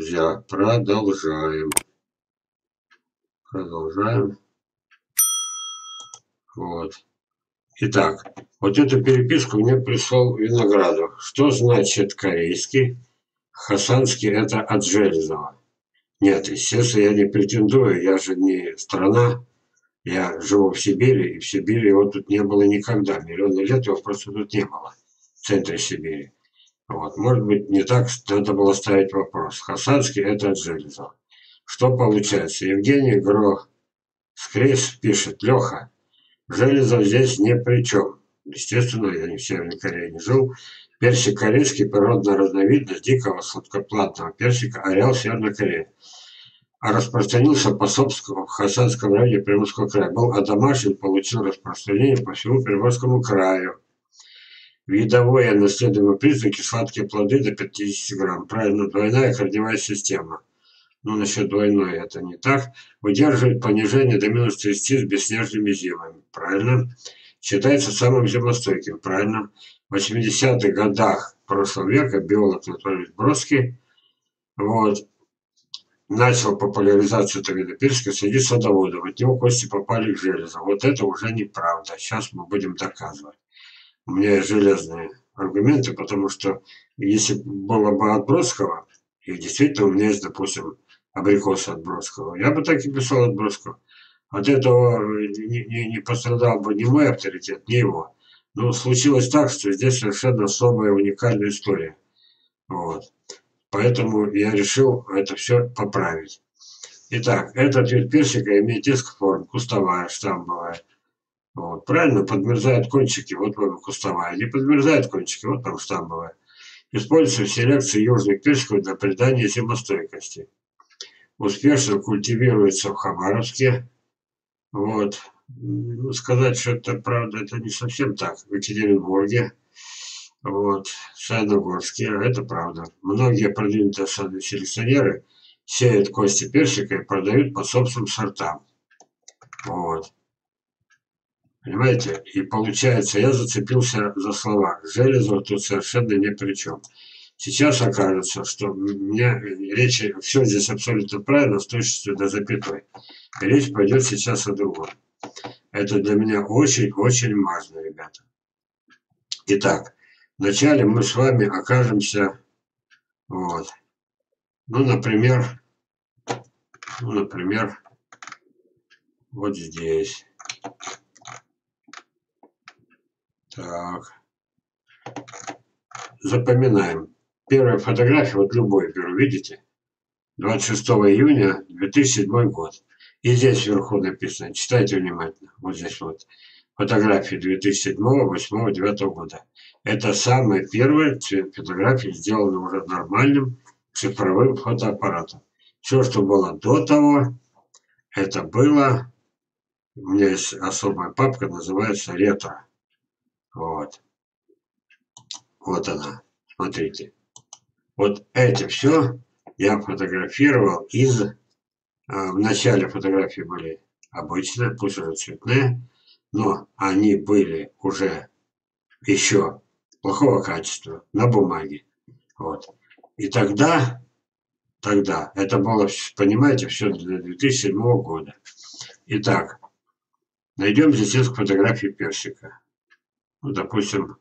друзья, продолжаем. Вот. Итак, вот эту переписку мне прислал Виноградов. Что значит корейский? Хасанский это от Железова. Нет, естественно, я не претендую, я же не страна. Я живу в Сибири, и в Сибири его тут не было никогда. Миллионы лет его просто тут не было. В центре Сибири. Вот. Может быть, не так надо было ставить вопрос. Хасанский это от Железова. Что получается? Евгений Грох Скрис пишет: Леха, Железов здесь ни при чем. Естественно, я не в Северной Корее не жил. Персик корейский, природная разновидность дикого сладкоплатного персика, ареал Северной Кореи. А распространился по собственному в Хасанском районе Приморского края. Был одомашнен, получил распространение по всему Приморскому краю. Видовые наследуемые признаки: сладкие плоды до 50 грамм. Правильно, двойная корневая система. Ну, насчет двойной это не так. Выдерживает понижение до минус 30 с бесснежными зимами. Правильно. Считается самым зимостойким. Правильно. В 80-х годах прошлого века биолог Анатолий Бродский начал популяризацию этого вида персика среди садоводов. От него кости попали к железу. Вот это уже неправда. Сейчас мы будем доказывать. У меня есть железные аргументы, потому что если было бы от Бродского, и действительно у меня есть, допустим, абрикосы от Бродского, я бы так и писал от Бродского. От этого не пострадал бы ни мой авторитет, ни его. Но случилось так, что здесь совершенно особая уникальная история. Вот. Поэтому я решил это все поправить. Итак, этот вид персика имеет несколько форм. Кустовая, штамбовая. Вот. Правильно, подмерзают кончики, вот вам кустовая. Не подмерзают кончики, вот там штамбовая. Используется в селекции южных персиков для придания зимостойкости. Успешно культивируется в Хабаровске. Вот. Ну, сказать, что это правда, это не совсем так. В Екатеринбурге. Вот. В Саяногорске. Это правда. Многие продвинутые селекционеры сеют кости персика и продают по собственным сортам. Вот. Понимаете? И получается, я зацепился за слова. Железов тут совершенно ни при чем. Сейчас окажется, что у меня речь, все здесь абсолютно правильно, с точностью до запятой. И речь пойдет сейчас о другом. Это для меня очень-очень важно, ребята. Итак, вначале мы с вами окажемся, вот, ну, например, вот здесь. Так. Запоминаем. Первая фотография, вот любой беру, видите? 26 июня 2007 год. И здесь вверху написано, читайте внимательно, вот здесь вот. Фотографии 2007, 2008, 2009 года. Это самые первые фотографии, сделаны уже нормальным цифровым фотоаппаратом. Все, что было до того, это было, у меня есть особая папка, называется ретро. Вот. Вот она, смотрите. Вот эти все я фотографировал в начале фотографии были обычные, пусть уже цветные, но они были уже еще плохого качества, на бумаге. Вот. И тогда это было, понимаете, все для 2007 года. Итак, найдем здесь несколько фотографий персика. Ну, допустим,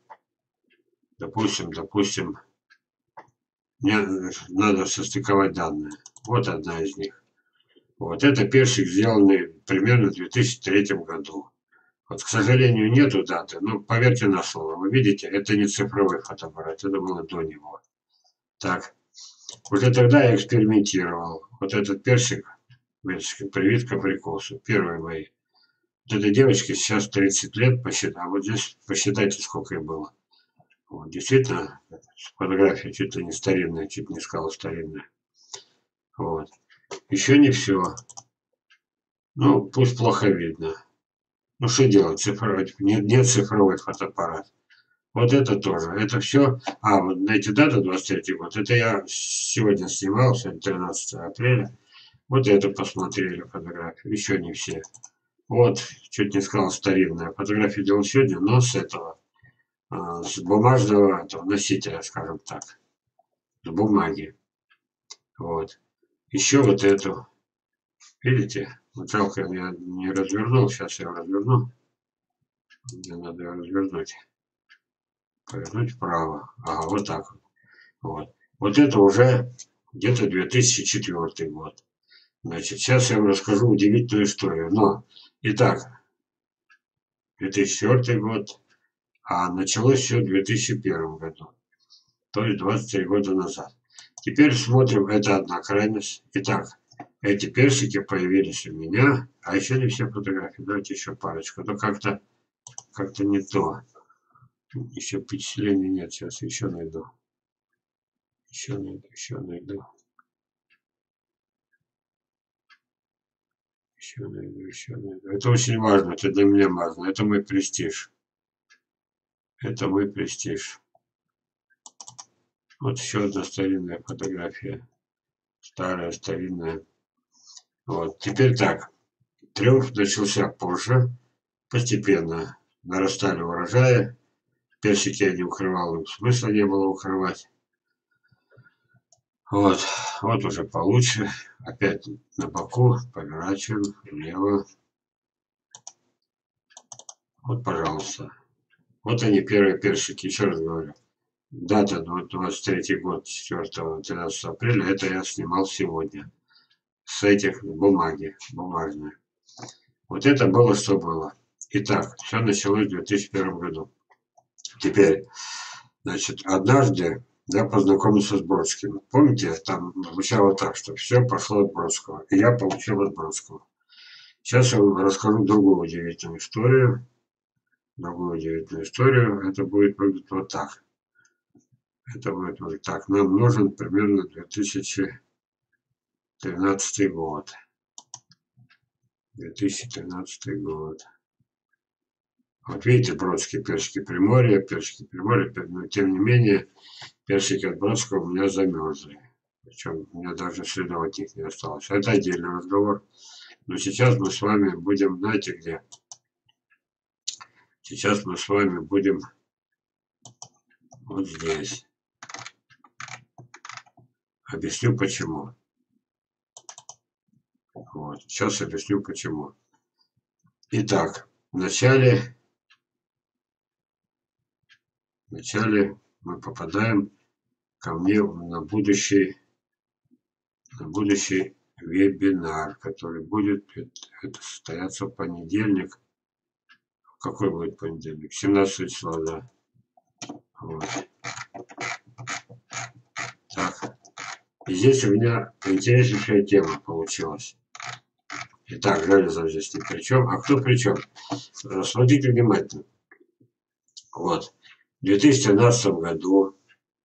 мне надо состыковать данные. Вот одна из них. Вот это персик, сделанный примерно в 2003 году. Вот, к сожалению, нету даты, но поверьте на слово. Вы видите, это не цифровой фотоаппарат, это было до него. Так, уже тогда я экспериментировал. Вот этот персик, привит к абрикосу, первые мои. Вот этой девочке сейчас 30 лет, а вот здесь посчитайте, сколько ей было. Вот, действительно, фотография чуть ли не старинная, чуть не сказал старинная. Вот. Еще не все. Ну, пусть плохо видно. Ну, что делать? Цифровой, нет цифровой фотоаппарат. Вот это тоже. Это все. Вот знаете, дата 23 год. Это я сегодня снимал, сегодня 13 апреля. Вот это посмотрели фотографию. Еще не все. Вот, чуть не сказал, старинная. Фотографию делал сегодня, но с этого. С бумажного носителя, скажем так. С бумаги. Вот. Еще вот эту. Видите? Вот жалко, я не развернул. Сейчас я разверну. Мне надо ее развернуть. Повернуть вправо. Ага, вот так вот. Вот. Вот это уже где-то 2004 год. Значит, сейчас я вам расскажу удивительную историю. Но, итак, 2004 год, а началось все в 2001 году. То есть 23 года назад. Теперь смотрим, это одна крайность. Итак, эти персики появились у меня, а еще не все фотографии. Давайте еще парочку. Но как-то не то. Еще впечатлений нет. Сейчас еще найду. Еще найду. Еще найду. Еще найду. Это очень важно. Это для меня важно. Это мой престиж. Это мой престиж. Вот еще одна старинная фотография. Старая, старинная. Вот. Теперь так. Триумф начался позже. Постепенно нарастали урожаи. Персики я не укрывал, им смысла не было укрывать. Вот. Вот уже получше. Опять на боку. Поворачиваем влево. Вот, пожалуйста. Вот они, первые персики. Еще раз говорю. Дата 23 год, 4-13 апреля. Это я снимал сегодня. С этих бумаги. Бумажные. Вот это было, что было. Итак, все началось в 2001 году. Теперь, значит, однажды я познакомился с Бродским. Помните, там звучало так, что все пошло от Бродского. И я получил от Бродского. Сейчас я вам расскажу другую удивительную историю. Другую удивительную историю. Это будет выглядеть вот так. Это будет вот так. Нам нужен примерно 2013 год. 2013 год. Вот видите, Бродский, персики Приморья, но тем не менее, персики от Бродского у меня замерзли. Причем у меня даже следов от них не осталось. Это отдельный разговор. Но сейчас мы с вами будем, знаете где? Сейчас мы с вами будем вот здесь. Объясню почему. Вот. Сейчас объясню почему. Итак, вначале мы попадаем ко мне на будущий вебинар, который будет это состояться в понедельник. Какой будет понедельник? 17 числа, да. Вот. Так. И здесь у меня интереснейшая тема получилась. Итак, Железов здесь ни при чем. А кто при чем? Смотрите внимательно. Вот. В 2013 году,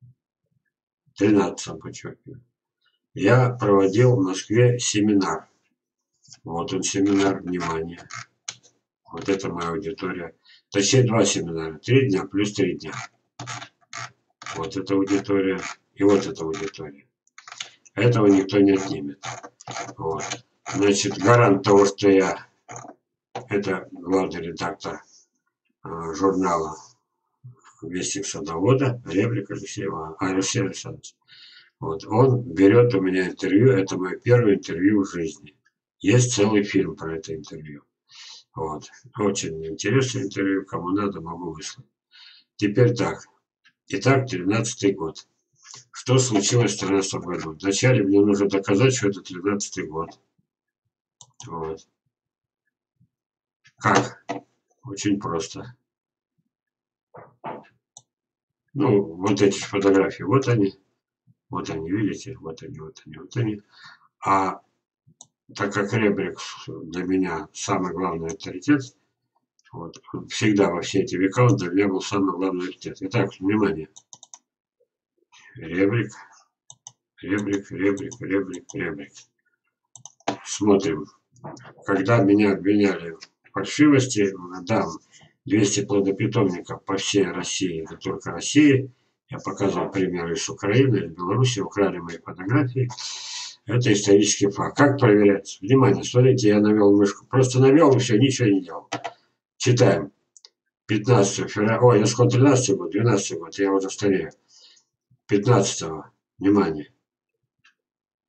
13 подчеркиваю, я проводил в Москве семинар. Вот он семинар, внимание. Вот это моя аудитория. Точнее, два семинара. 3 дня плюс 3 дня. Вот эта аудитория. И вот эта аудитория. Этого никто не отнимет. Вот. Значит, гарант того, что я, это главный редактор журнала «Вестник садовода», Ребрик Алексей Александрович. Вот. Он берет у меня интервью. Это мое первое интервью в жизни. Есть целый фильм про это интервью. Вот. Очень интересное интервью. Кому надо, могу выслать. Теперь так. Итак, 13-й год. Что случилось в 2013 году? Вначале мне нужно доказать, что это 13-й год. Вот. Как? Очень просто. Ну, вот эти фотографии. Вот они. Вот они, видите? Вот они, вот они, вот они. А так как Ребрик для меня самый главный авторитет, вот, всегда во все эти века он для меня был самый главный авторитет. Итак, внимание. Ребрик. Смотрим. Когда меня обвиняли в фальшивости, дам 200 плодопитомников по всей России, не только России. Я показывал примеры из Украины, из Беларуси, украли мои фотографии. Это исторический факт. Как проверять? Внимание, смотрите, я навел мышку. Просто навел и все, ничего не делал. Читаем. 15 февраля. Ой, я сказал 13 год, 12 год, я уже старею. 15-го. Внимание.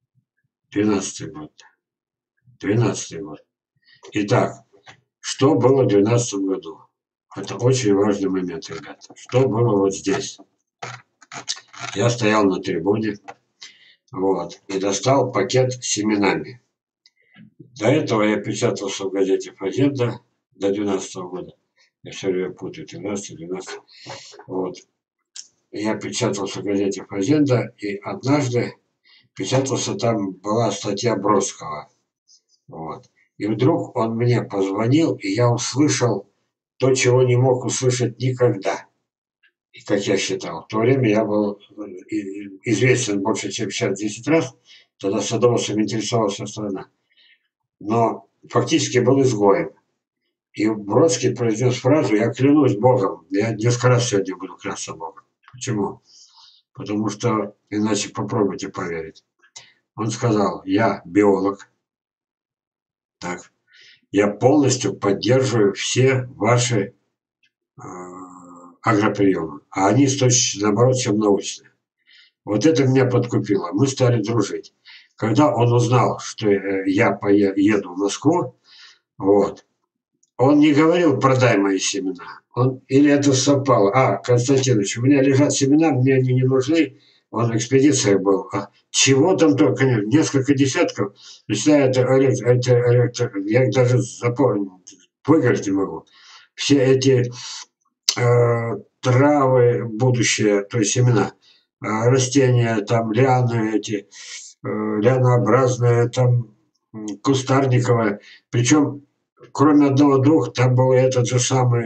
12-й год. 12-й год. Итак, что было в 12-м году? Это очень важный момент, ребята. Что было вот здесь? Я стоял на трибуне, вот, и достал пакет с семенами. До этого я печатался в газете «Фазенда» до 12-го года. Я все время путаю, 13-12. Вот. Я печатался в газете «Фазенда», и однажды печатался, там была статья Бродского. Вот. И вдруг он мне позвонил, и я услышал то, чего не мог услышать никогда. И как я считал, в то время я был известен больше, чем сейчас 10 раз. Тогда садоводством интересовалась вся страна. Но фактически был изгоем. И Бродский произнес фразу: «Я клянусь Богом». Я несколько раз сегодня буду клясться Богом. Почему? Потому что иначе попробуйте поверить. Он сказал: «Я биолог. Так, я полностью поддерживаю все ваши агроприемы, а они с точки, наоборот, чем научные». Вот это меня подкупило. Мы стали дружить. Когда он узнал, что я еду в Москву, вот, он не говорил: «Продай мои семена». Он, или это совпало. Константинович, у меня лежат семена, мне они не нужны. Он в экспедициях был. Чего там только нет. Несколько десятков. Начиная я их даже запомнить, выговорить не могу. Все эти травы будущее, то есть семена, растения, там лианы эти, лианообразные, там кустарниковые. Причем, кроме одного-двух, там был этот же самый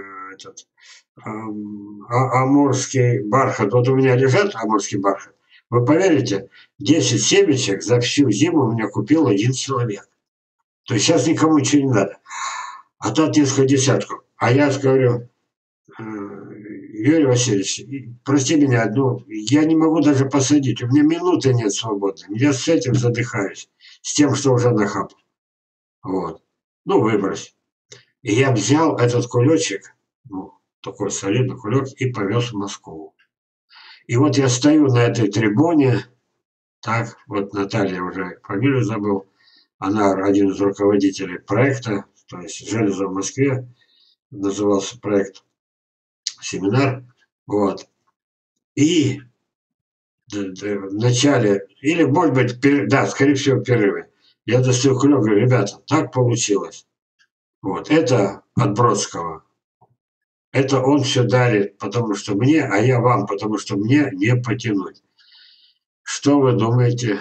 амурский бархат. Вот у меня лежат амурский бархат. Вы поверите, 10 семечек за всю зиму у меня купил один человек. То есть сейчас никому ничего не надо. А тут несколько десятков. А я говорю: Юрий Васильевич, прости меня, я не могу даже посадить. У меня минуты нет свободной. Я с этим задыхаюсь. С тем, что уже нахапал. Вот. Выбрось. И я взял этот кулечек, такой солидный кулек, и повез в Москву. И вот я стою на этой трибуне, так, вот Наталья, уже фамилию забыл, она один из руководителей проекта, то есть «Железо в Москве», назывался проект, семинар, вот. И в начале, или, может быть, да, скорее всего, в перерыве, я достаю кулек, говорю: ребята, так получилось. Вот, это от Бродского. Это он все дарит, потому что мне, а я вам, потому что мне не потянуть. Что вы думаете?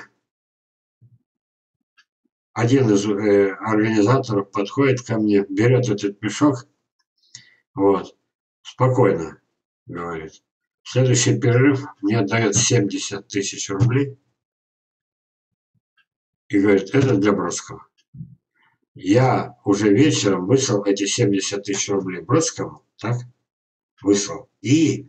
Один из организаторов подходит ко мне, берет этот мешок, вот, спокойно говорит: в следующий перерыв мне отдает 70 тысяч рублей и говорит: это для Бродского. Я уже вечером выслал эти 70 тысяч рублей Бродскому, так, выслал, и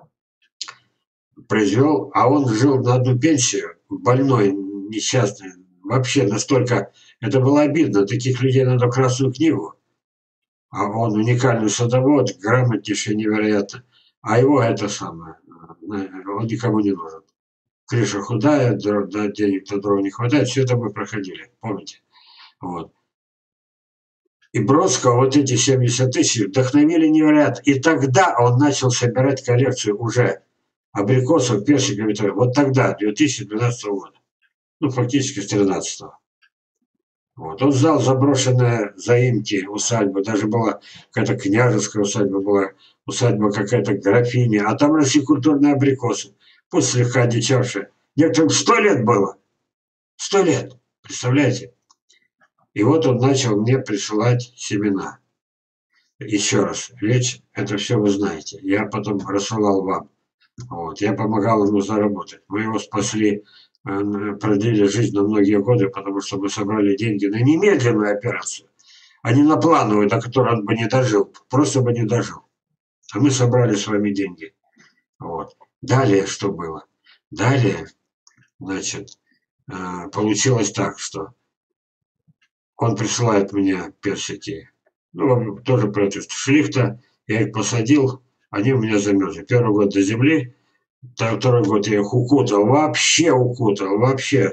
произвел, а он жил на одну пенсию, больной, несчастный, вообще настолько, это было обидно, таких людей надо в Красную книгу, а он уникальный садовод, грамотнейший невероятно, а его это самое, он никому не нужен. Крыша худая, денег-то дров не хватает, все это мы проходили, помните? Вот. И Бродского вот эти 70 тысяч вдохновили невероятно. И тогда он начал собирать коллекцию уже абрикосов, персиков и так. Вот тогда, 2012 года. Фактически с 13-го. Вот. Он знал заброшенные заимки, усадьбы. Даже была какая-то княжеская усадьба, была усадьба какая-то графиня. А там росли культурные абрикосы. Пусть слегка одичавшие. Некоторым 100 лет было. 100 лет. Представляете? И вот он начал мне присылать семена. Еще раз, речь, это все вы знаете. Я потом рассылал вам. Вот. Я помогал ему заработать. Мы его спасли, продлили жизнь на многие годы, потому что мы собрали деньги на немедленную операцию, а не на плановую, до которой он бы не дожил. Просто бы не дожил. А мы собрали с вами деньги. Вот. Далее что было? Далее, значит, получилось так, что он присылает мне персики, тоже против шрифта. Я их посадил, они у меня замерзли. Первый год до земли, второй год я их укутал, вообще укутал, вообще.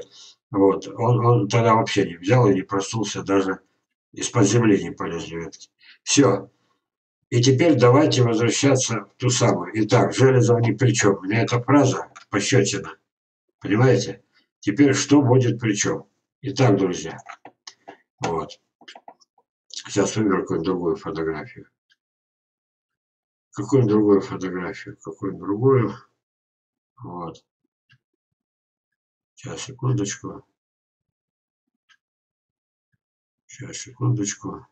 Вот. Он тогда вообще не взял и не проснулся, даже из-под земли не полезли ветки. Все. И теперь давайте возвращаться в ту самую. Итак, Железов ни при чем. Мне эта фраза пощечина. Понимаете? Теперь что будет при чем? Итак, друзья. Вот. Сейчас выберу какую-нибудь другую фотографию. Какую-нибудь другую фотографию. Какую-нибудь другую. Вот. Сейчас, секундочку. Сейчас, секундочку.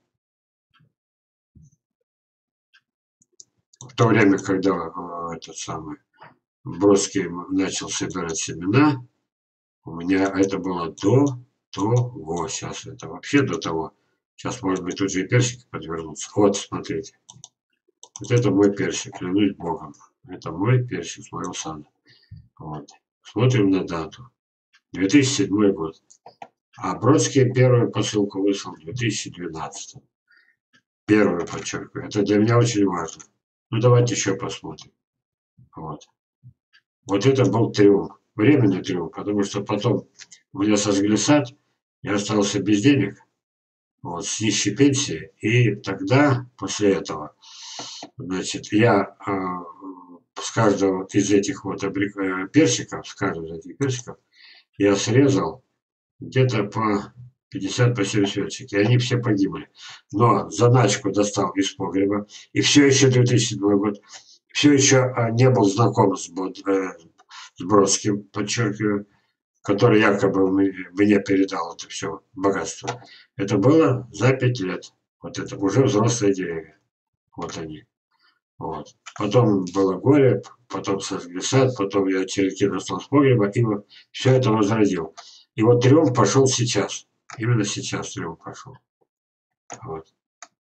В то время, когда этот самый Бродский начал собирать семена, у меня это было до того. Сейчас это вообще до того. Сейчас, может быть, тут же и персики подвернутся. Вот, смотрите. Вот это мой персик, клянусь Богом. Это мой персик с моего сада. Вот. Смотрим на дату. 2007 год. А Бродский первую посылку выслал в 2012. Первую, подчеркиваю. Это для меня очень важно. Ну, давайте еще посмотрим. Вот. Вот это был триумф. Временный триумф, потому что потом у меня сожгли сад, я остался без денег, вот, с нищей пенсии. И тогда, после этого, значит, я с каждого из этих вот персиков, с каждого из этих персиков, я срезал где-то по 50 по 70 веточек, и они все погибли. Но заначку достал из погреба, и все еще 2007 год, все еще не был знаком с Бродским, подчеркиваю, который якобы мне передал это все богатство. Это было за 5 лет. Вот это уже взрослые деревья. Вот они. Вот. Потом было горе, потом сожгли сад, потом я черенки достал с погреба и вот все это возродил. И вот триумф пошел сейчас. Именно сейчас триумф пошел. Вот.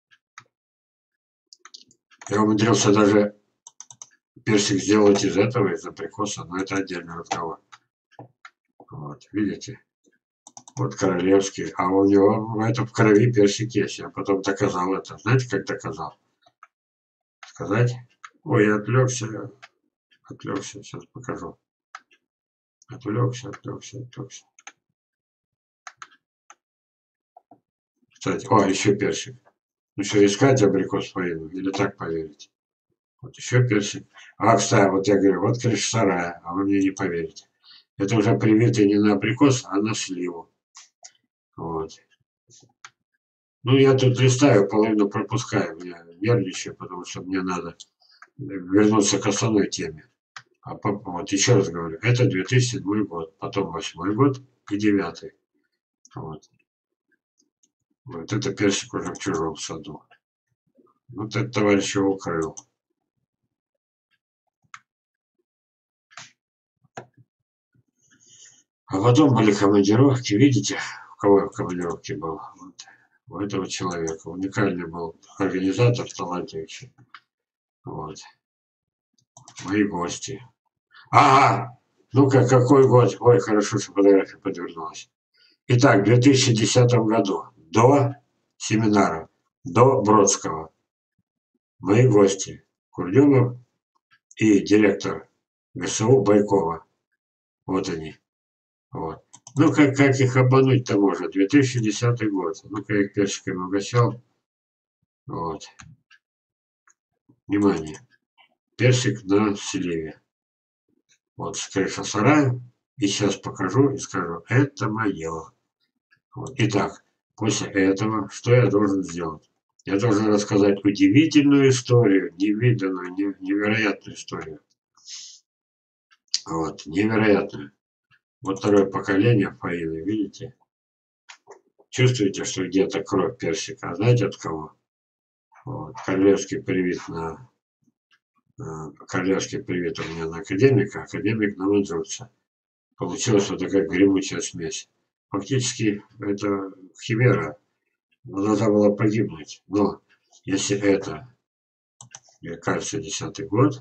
Я умудрился даже персик сделать из этого, из абрикоса, но это отдельный разговор. Вот, видите? Вот королевский, а у него это в крови персик есть. Я потом доказал это. Знаете, как доказал? Сказать? Ой, я отвлекся. Отвлекся, сейчас покажу. Отвлекся. Кстати, о, еще персик. Ну что, искать абрикос поеду? Или так поверить? Вот еще персик. А, кстати, вот я говорю, вот крыша сарая, а вы мне не поверите. Это уже привитый не на абрикос, а на сливу. Вот. Ну, я тут листаю, половину пропускаю. Я нервничаю, потому что мне надо вернуться к основной теме. Вот еще раз говорю, это 2007 год, потом 2008 год и 2009. Вот. Вот это персик уже в чужом саду. Вот этот товарищ его укрыл. А потом были командировки, видите, у кого я в командировке был? Вот. У этого человека. Уникальный был организатор, талантливый. Вот. Мои гости. Ага! Ну-ка, какой год? Ой, хорошо, что фотография подвернулась. Итак, в 2010 году, до семинара, до Бродского, мои гости, Курдюмов и директор ГСУ Байкова. Вот они. Вот. Ну, как их обмануть-то можно? 2010 год. Ну-ка, я их персиками угощал. Вот. Внимание. Персик на сливе. Вот с крыша сарая. И сейчас покажу и скажу, это мое. Вот. Итак, после этого, что я должен сделать? Я должен рассказать удивительную историю, невиданную, невероятную историю. Вот, невероятную. Вот второе поколение фаины, видите? Чувствуете, что где-то кровь персика? Знаете от кого? Вот. Королевский привет королевский привет у меня на академика, академик на маньчжурца. Получилась вот такая гремучая смесь. Фактически это химера. Должна была погибнуть. Но если это, мне кажется, 10-й год,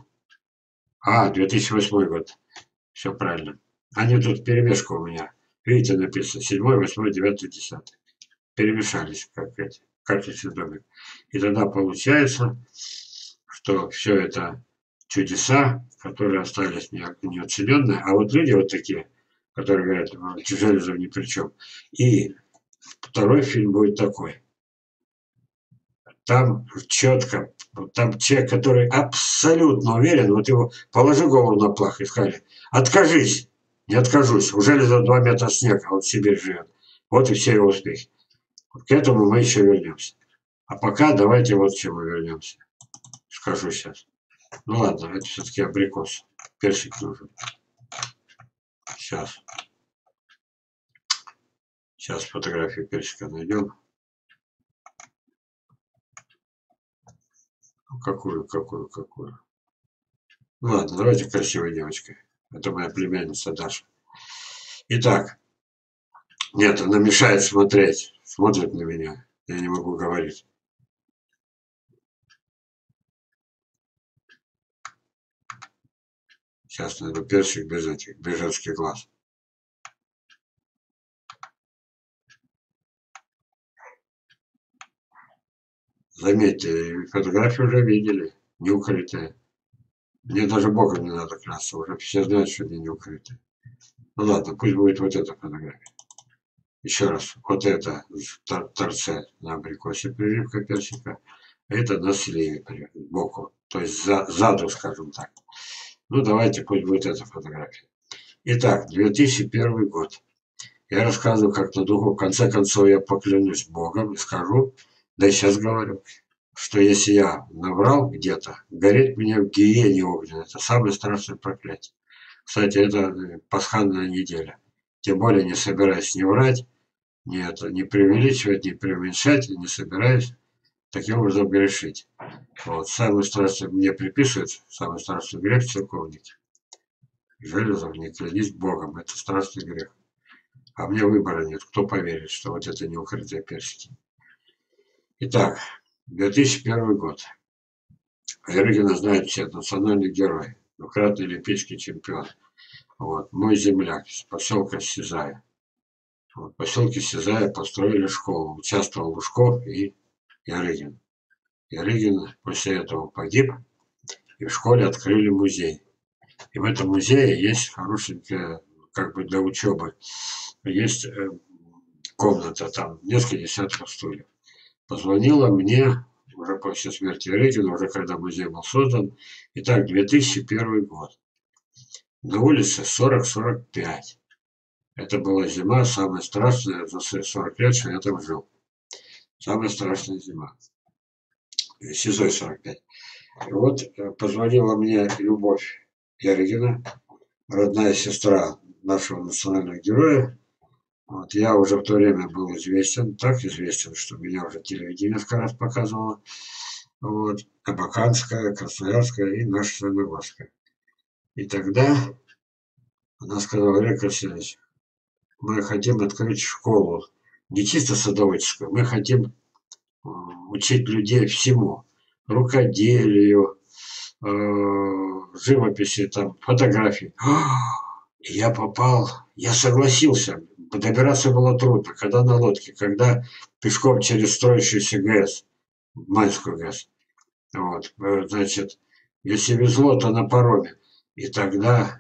2008 год, все правильно. Они тут перемешка у меня. Видите, написано 7, 8, 9, 10. Перемешались, как эти, карточный домик. И тогда получается, что все это чудеса, которые остались неоцененные. А вот люди вот такие, которые говорят, Железов ни при чем. И второй фильм будет такой. Там четко, там человек, который абсолютно уверен, вот его положи голову на плах и скажи, откажись, не откажусь, уже за 2 метра снега, он в Сибирь живет. Вот и все его успехи. К этому мы еще вернемся. А пока давайте вот к чему вернемся. Скажу сейчас. Ну ладно, это все-таки абрикос. Персик нужен. Сейчас. Сейчас фотографию персика найдем. Какую? Ну ладно, давайте красивой девочкой. Это моя племянница Даша. Итак. Нет, она мешает смотреть. Смотрит на меня. Я не могу говорить. Сейчас найду персик без этих, без женских глаз. Заметьте, фотографию уже видели. Не укрытые. Мне даже Богом не надо клясться. Уже все знают, что они не укрытые. Ну ладно, пусть будет вот эта фотография. Еще раз. Вот это в торце на абрикосе прививка персика. Это на сливе сбоку. То есть сзаду, скажем так. Ну давайте, пусть будет эта фотография. Итак, 2001 год. Я рассказываю как на духу. В конце концов, я поклянусь Богом и скажу, да и сейчас говорю, что если я наврал где-то, гореть мне в гиене огненной. Это самое страшное проклятие. Кстати, это пасхальная неделя. Тем более не собираюсь не врать, не преувеличивать, не преуменьшать, не собираюсь таким образом грешить. Вот. Самый страшный мне приписывают, самый страшный грех церковники. Железов, не клянись Богом, это страшный грех. А мне выбора нет, кто поверит, что вот это не укрытие персики. Итак, 2001 год. Ерыгина знает все, национальный герой, двукратный олимпийский чемпион. Вот, мой земляк с поселка Сизая. Вот, в поселке Сизая построили школу. Участвовал Лужков и Ярыгин. Ярыгин после этого погиб, и в школе открыли музей. И в этом музее есть хорошенькая, как бы для учебы, есть комната, там несколько десятков стульев. Позвонила мне уже после смерти Ярыгина, уже когда музей был создан. Итак, 2001 год. На улице 40-45. Это была зима, самая страшная за 40 лет, что я там жил. Самая страшная зима. СИЗО 45. И вот позвонила мне Любовь Ярыгина, родная сестра нашего национального героя. Вот, я уже в то время был известен, так известен, что меня уже телевидение несколько раз показывало. Вот, Абаканская, Красноярская и наша Средногорская. И тогда она сказала, Олег Васильевич, мы хотим открыть школу, не чисто садоводческую, мы хотим учить людей всему. Рукоделию, живописи, там, фотографии. И я попал, я согласился. Добираться было трудно. Когда на лодке, когда пешком через строящуюся ГЭС, Майскую ГЭС. Вот, значит, если везло, то на пароме. И тогда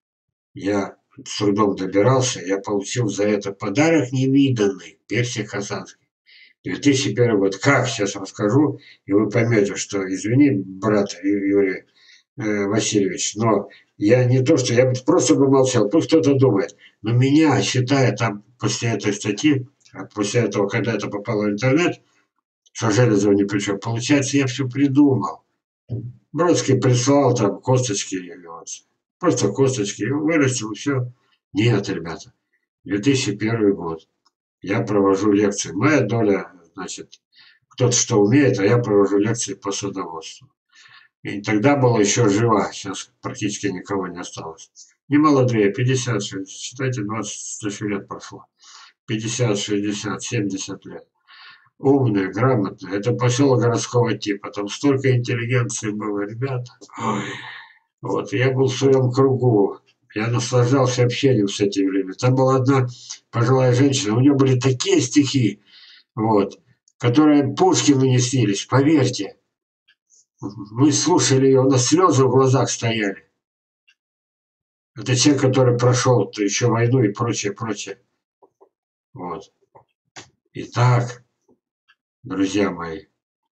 я с трудом добирался, я получил за это подарок невиданный, персик хасанский. 2001 год. Как, сейчас расскажу, и вы поймете, что, извини, брат Юрий Васильевич, но я не то, что я просто бы молчал, пусть кто-то думает. Но меня, считая там после этой статьи, после этого, когда это попало в интернет, что Железов ни при чем, получается, я все придумал. Бродский прислал там косточки, вот, просто косточки, вырастил, все. Нет, ребята, 2001 год. Я провожу лекции. Моя доля, значит, кто-то что умеет, а я провожу лекции по садоводству. И тогда была еще жива, сейчас практически никого не осталось. Не молодые, 50, считайте, 20 лет прошло. 50, 60, 70 лет. Умные, грамотные. Это поселок городского типа. Там столько интеллигенции было, ребята. Ой. Вот, я был в своем кругу. Я наслаждался общением с этими людьми. Там была одна пожилая женщина, у нее были такие стихи, вот, которые Пушкину не снились, поверьте. Мы слушали ее, у нас слезы в глазах стояли. Это человек, который прошел еще войну и прочее, прочее. Вот. Итак, друзья мои,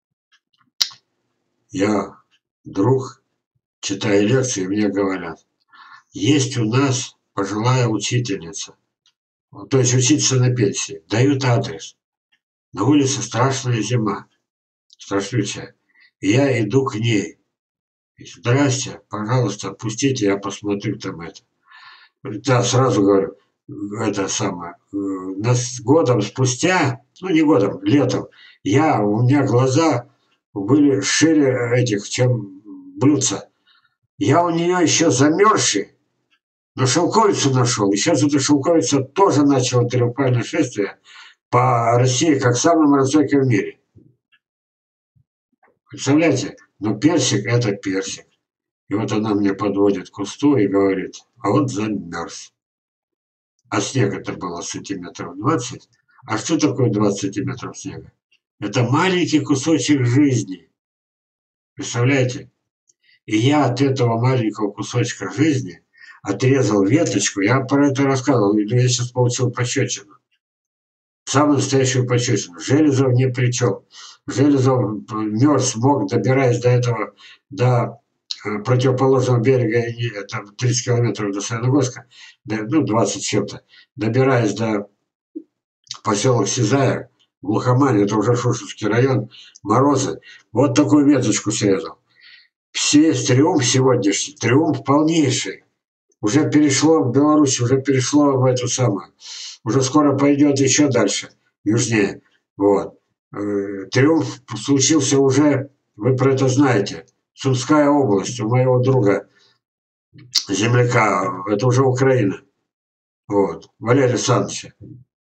я друг, читаю лекции, мне говорят, есть у нас пожилая учительница, то есть учительница на пенсии, дают адрес. На улице страшная зима, страшнючая. И я иду к ней. Здрасте, пожалуйста, отпустите, я посмотрю там это. Да, сразу говорю, это самое, нас годом спустя, ну не годом, летом, у меня глаза были шире этих, чем блюдца. Я у нее еще замерзший, но шелковицу нашел. И сейчас эта шелковица тоже начала триумфальное шествие по России, как самым разойкой в мире. Представляете? Но персик – это персик. И вот она мне подводит к кусту и говорит, а вот замерз. А снег это было сантиметров 20. А что такое 20 сантиметров снега? Это маленький кусочек жизни. Представляете? И я от этого маленького кусочка жизни отрезал веточку. Я про это рассказывал. Я сейчас получил пощечину. Самую настоящую пощечину. Железов ни при чем. Железов мерз, мог, добираясь до этого, до противоположного берега, там 30 километров до Саяногорска, ну 20 с чем-то, добираясь до поселок Сизая, глухомань, это уже Шушевский район, морозы, вот такую веточку срезал. Весь триумф сегодняшний, триумф полнейший. Уже перешло в Беларусь, уже перешло в эту самую. Уже скоро пойдет еще дальше, южнее. Вот. Триумф случился уже, вы про это знаете, Сумская область, у моего друга, земляка, это уже Украина. Вот. Валерия Александровича.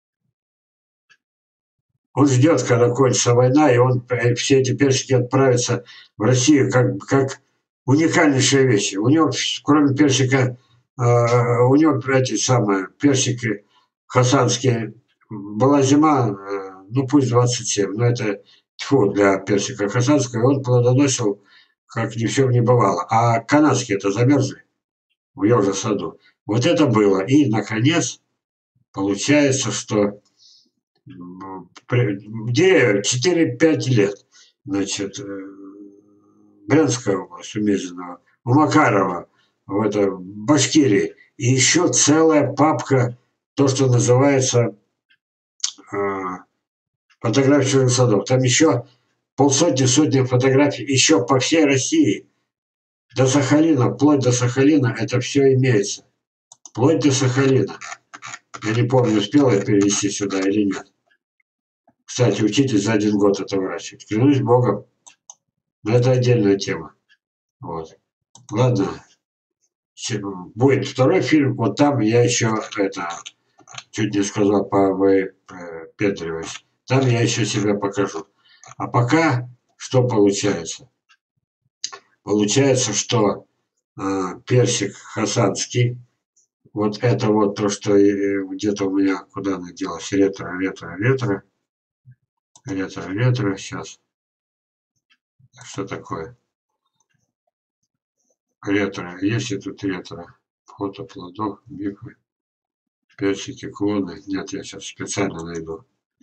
Он ждет, когда кончится война, и он все эти персики отправятся в Россию как уникальнейшие вещи. У него, кроме персика, у него эти самые персики хасанские. Была зима, ну пусть 27, но это тьфу для персика хасанского, и он плодоносил, как ни в чем не бывало. А канадские-то замерзли в ее же саду. Вот это было. И, наконец, получается, что где 4-5 лет, значит, Брянская область, у Мезенова, у Макарова, в Башкирии, и еще целая папка, то, что называется фотографии чужих садов. Там еще полсотни-сотни фотографий, еще по всей России, до Сахалина, вплоть до Сахалина, это все имеется. Вплоть до Сахалина. Я не помню, успел я перевести сюда или нет. Кстати, учитесь за 1 год это выращивать. Клянусь Богом. Но это отдельная тема. Вот. Ладно. Будет второй фильм. Вот там я еще это чуть не сказал повыпендриваюсь. Там я еще себя покажу. А пока что получается? Получается, что персик хасанский, вот это вот то, что где-то у меня, куда она делась, ретро, сейчас. Что такое? Ретро. Есть и тут ретро. Фото плодов, мифы, персики, клоны. Нет, я сейчас специально найду.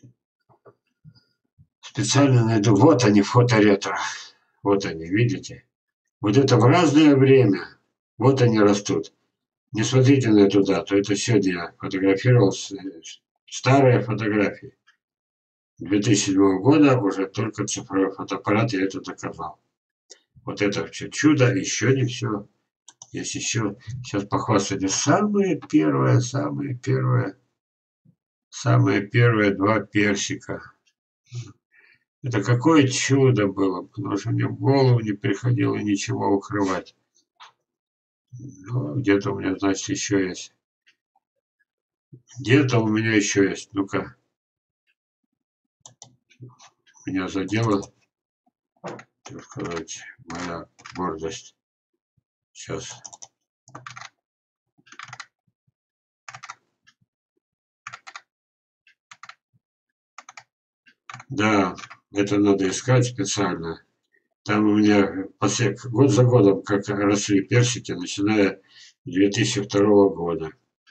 Вот они, фото ретро. Вот они, видите? Вот это в разное время. Вот они растут. Не смотрите на эту дату. Это сегодня я фотографировал старые фотографии. 2007 года уже только цифровой фотоаппарат, я это доказал. Вот это все чудо, еще не все. Есть еще, сейчас похвастать, самые первые 2 персика. Это какое чудо было, потому что мне в голову не приходило ничего укрывать. Ну, где-то у меня, значит, еще есть. Где-то у меня еще есть. Ну-ка. Меня задела, так сказать, моя гордость. Сейчас. Да, это надо искать специально. Там у меня год за годом, как росли персики, начиная 2002 года.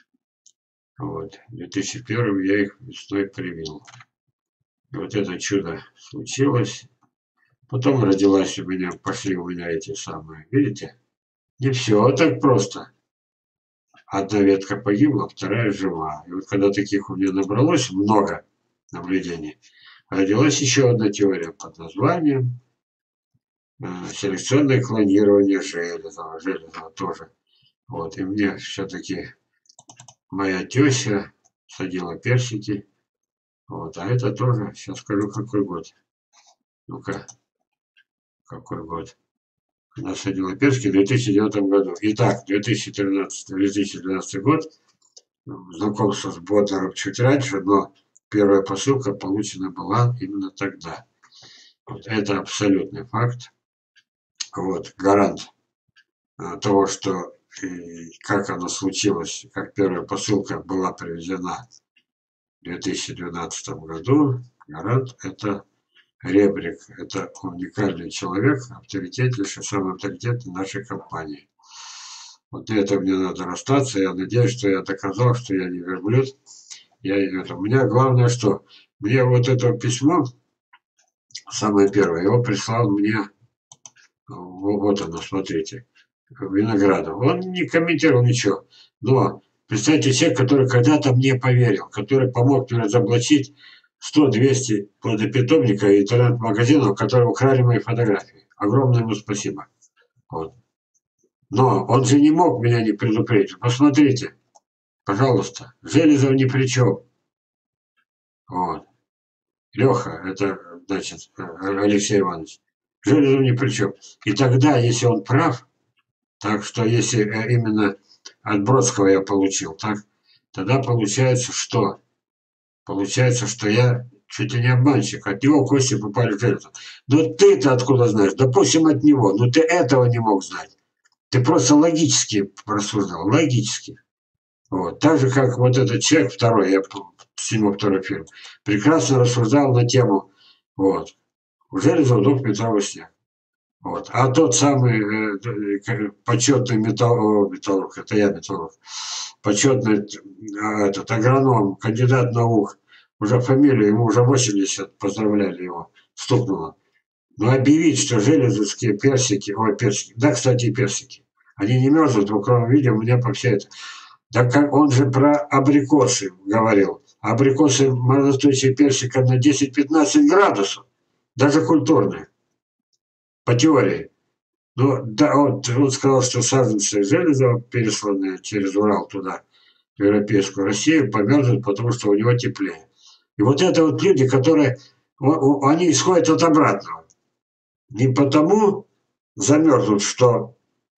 Вот. В 2001 я их весной привил. И вот это чудо случилось. Потом родилась у меня, пошли у меня эти самые, видите? Не все так просто. Одна ветка погибла, вторая жива. И вот когда таких у меня набралось много наблюдений, родилась еще одна теория под названием селекционное клонирование Железова. Железова тоже. Вот, и мне все-таки моя теща садила персики. Вот, а это тоже, сейчас скажу, какой год. Ну-ка, какой год. Она садила персики в 2009 году. Итак, 2013-2012 год. Знакомство с Боднером чуть раньше, но первая посылка получена была именно тогда. Вот, это абсолютный факт. Вот, гарант того, что как оно случилось, как первая посылка была привезена в 2012 году, гарант это Ребрик. Это уникальный человек, авторитетнейший, самый авторитетный нашей компании. Вот на этом мне надо расстаться. Я надеюсь, что я доказал, что я не верблюд. У меня главное, что мне вот это письмо, самое первое, его прислал мне, вот оно, смотрите, Виноградов. Он не комментировал ничего. Но представьте, человек, который когда-то мне поверил, который помог мне разоблачить 100-200 плодопитомника и интернет-магазинов, которые украли мои фотографии. Огромное ему спасибо. Вот. Но он же не мог меня не предупредить. Посмотрите, пожалуйста, Железов ни при чем. Вот. Леха, это, значит, Алексей Иванович, Железов ни при чем. И тогда, если он прав, так что если именно от Бродского я получил, так, тогда получается, что? Получается, что я чуть ли не обманщик. От него кости попали в Железов. Но ты-то откуда знаешь? Допустим, от него. Но ты этого не мог знать. Ты просто логически рассуждал. Логически. Вот. Так же, как вот этот человек второй, я сниму второй фильм, прекрасно рассуждал на тему, вот, у Железова дом метровый снег. Вот. А тот самый почетный металлург, это я металлург, почетный этот агроном, кандидат наук, уже фамилию, ему уже 80, поздравляли его, стукнуло. Но объявить, что железовские персики, ой, персики, да, кстати, и персики, они не мерзнут в укромном виде, у меня по всей это. Да как он же про абрикосы говорил. Абрикосы морозостойчивые персика на 10-15 градусов, даже культурные, по теории. Ну, да, он сказал, что саженцы Железова, пересланные через Урал туда, в европейскую Россию, померзнут, потому что у него теплее. И вот это вот люди, которые, они исходят от обратного. Не потому замерзнут, что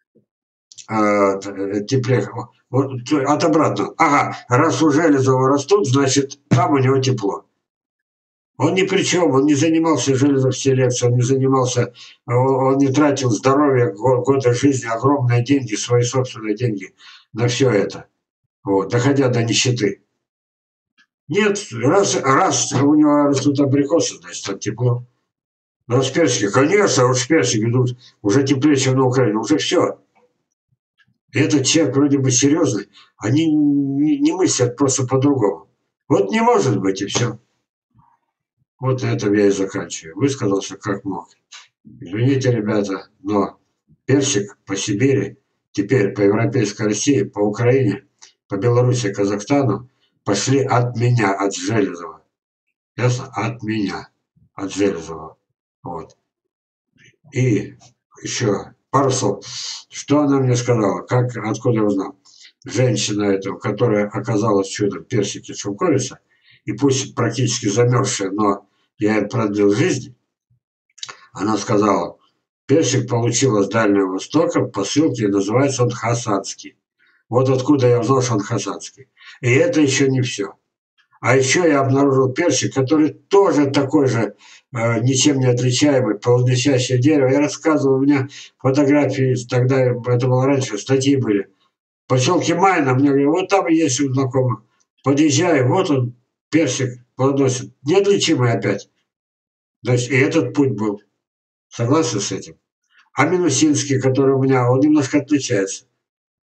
теплее, вот, от обратного. Ага, раз у Железова растут, значит, там у него тепло. Он ни при чем, он не занимался Железов селекцией, он не занимался, он не тратил здоровье, годы жизни, огромные деньги, свои собственные деньги на все это, вот, доходя до нищеты. Нет, раз у него растут абрикосы, значит, там тепло. Раз персики, конечно, уж персики идут уже теплее, чем на Украине, уже все. И этот человек вроде бы серьезный, они не мыслят просто по-другому. Вот не может быть, и все. Вот на этом я и заканчиваю. Высказался как мог. Извините, ребята, но персик по Сибири, теперь по Европейской России, по Украине, по Беларуси, Казахстану пошли от меня, от Железова. Ясно? От меня, от Железова. Вот. И еще пару слов. Что она мне сказала? Как, откуда я узнал? Женщина этого, которая оказалась чудом персики шелковица, и пусть практически замерзшая, но я ей продлил жизнь, она сказала, персик получила с Дальнего Востока в посылке, и называется он хасанский. Вот откуда я узнал, что он хасанский. И это еще не все. А еще я обнаружил персик, который тоже такой же ничем не отличаемый, плодоносящее дерево. Я рассказывал, у меня фотографии, тогда это было раньше, статьи были. В поселке Майна, мне говорят, вот там есть у знакомых. Подъезжаю, вот он, персик плодоносит. Неотличимый опять. Значит, и этот путь был. Согласен с этим? А минусинский, который у меня, он немножко отличается.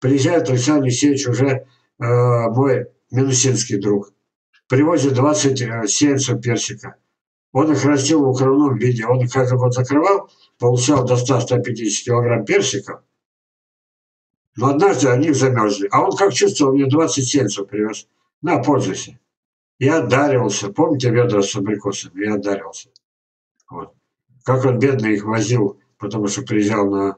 Приезжает Александр Алексеевич, уже мой минусинский друг. Привозит 20 сеянцев персика. Он их растил в укромном виде. Он их каждый год закрывал, получал до 100-150 килограмм персиков. Но однажды они замерзли. А он как чувствовал, мне 20 сеянцев привез. На, пользуйся. Я отдаривался. Помните ведра с абрикосами? Я отдаривался. Вот. Как он бедный их возил, потому что приезжал на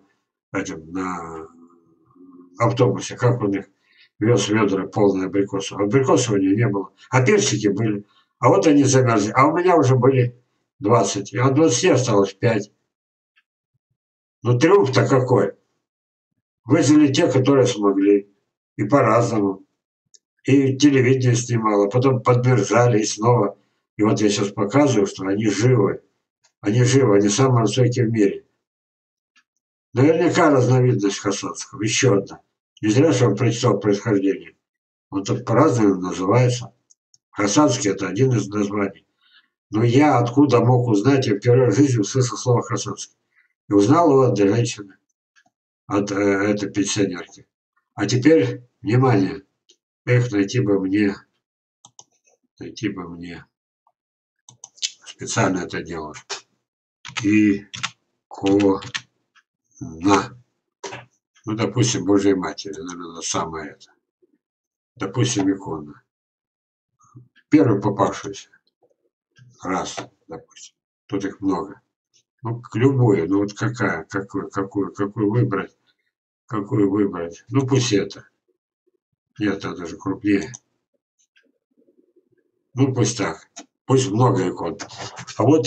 автобусе, как он их вез ведра полные абрикосов. Абрикосов у него не было. А персики были. А вот они замерзли. А у меня уже были 20. А от 20 осталось 5. Ну, триумф-то какой. Выжили те, которые смогли. И по-разному. И телевидение снимало. Потом подмерзали и снова. И вот я сейчас показываю, что они живы. Они живы. Они самые высокие в мире. Наверняка разновидность хасанского. Еще одна. Не зря, что он прочитал происхождение. Он тут по-разному называется. Хасанский – это один из названий. Но я откуда мог узнать? Я впервые в жизни услышал слово хасанский. И узнал его от женщины, от этой пенсионерки. А теперь, внимание. Эх, найти бы мне. Специально это делаю. Икона. Ну, допустим, Божьей Матери, наверное, самое это. Допустим, икона. Первый попавшийся. Раз, допустим. Тут их много. Ну, любую, ну вот какую выбрать? Какую выбрать? Ну, пусть это. Нет, это даже крупнее. Ну, пусть так. Пусть много икон. А вот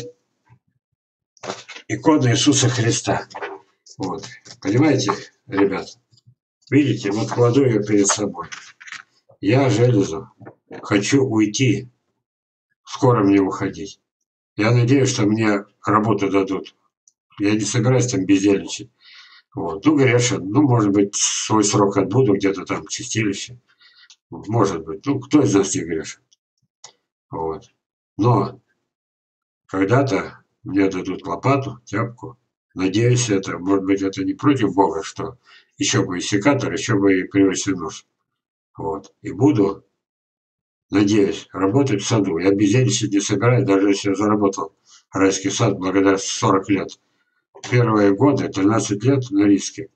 икона Иисуса Христа. Вот. Понимаете, ребят? Видите, вот кладу ее перед собой. Я железо. Хочу уйти. Скоро мне уходить. Я надеюсь, что мне работу дадут. Я не собираюсь там бездельничать. Вот. Ну, Грешин, ну, может быть, свой срок отбуду где-то там в чистилище. Может быть. Ну, кто из нас не грешен? Вот. Но когда-то мне дадут лопату, тяпку. Надеюсь, это, может быть, это не против Бога, что еще бы и секатор, еще бы и привычный нож. Вот. И буду, надеюсь, работать в саду. Я бездельничать не собираюсь, даже если я заработал райский сад благодаря 40 лет. Первые годы, 13 лет на риске.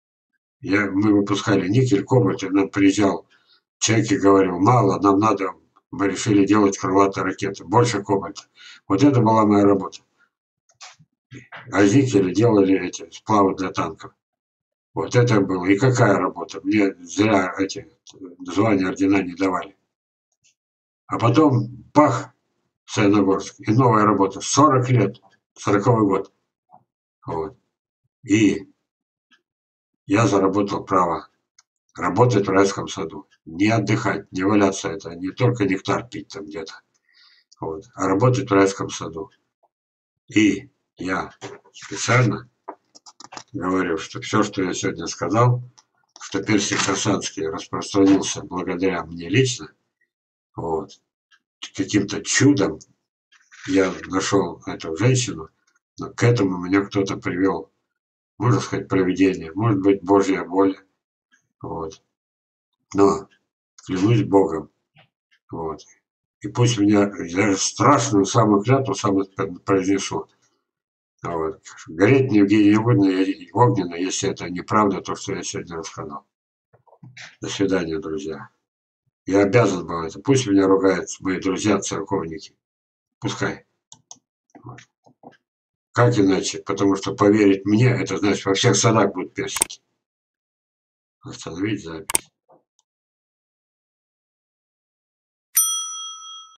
Мы выпускали никель, кобальт, и нам приезжал человек и говорил, мало, нам надо, мы решили делать крылатые ракеты, больше кобальта. Вот это была моя работа. А из никеля делали эти сплавы для танков. Вот это было. И какая работа? Мне зря эти звания, ордена не давали. А потом пах, Саяногорск, и новая работа. 40 лет, 40-й год. Вот. И я заработал право работать в райском саду. Не отдыхать, не валяться, это не только нектар пить там где-то. Вот. А работать в райском саду. И я специально говорю, что все, что я сегодня сказал, что персик хасанский распространился благодаря мне лично, вот, каким-то чудом я нашел эту женщину, но к этому меня кто-то привел, можно сказать, провидение, может быть, Божья воля, вот, но клянусь Богом, вот, и пусть меня, я страшную самую клятву сам произнесу, вот, гореть не огненно, если это неправда, то, что я сегодня рассказал. До свидания, друзья. Я обязан был это. Пусть меня ругают мои друзья, церковники. Пускай. Вот. Как иначе? Потому что поверить мне, это значит, во всех садах будут персики. Остановить запись.